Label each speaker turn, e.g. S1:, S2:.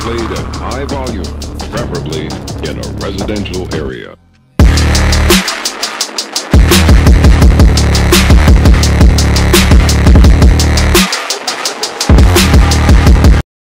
S1: played at high volume, preferably in a residential area.